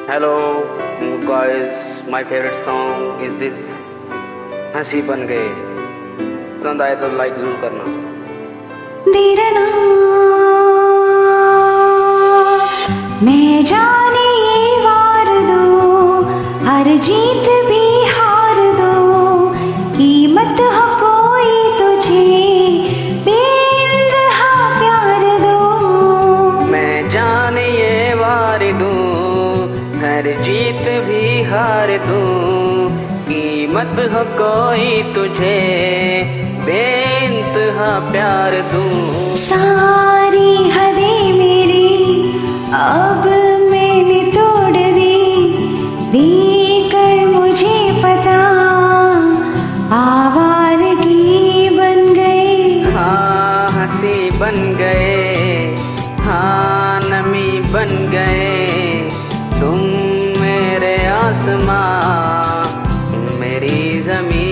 Hello guys, my favorite song is this हंसी बन गए। पसंद आए तो लाइक जरूर करना। दीरना मैं जाने ये वार दो, हर जीत भी हार दो, कीमत हो कोई तुझे बेइंतहा प्यार दो। मैं जाने ये वार दूं, हर जीत भी हार दूं, कीमत हो कोई तुझे बेइंतहा प्यार दूं। सारी हदें मेरी अब मैंने तोड़ दी कर मुझे पता, आवारगी बन गए। हाँ हंसी बन गए, हाँ नमी बन गए, तुम मेरे आसमां मेरी ज़मीं।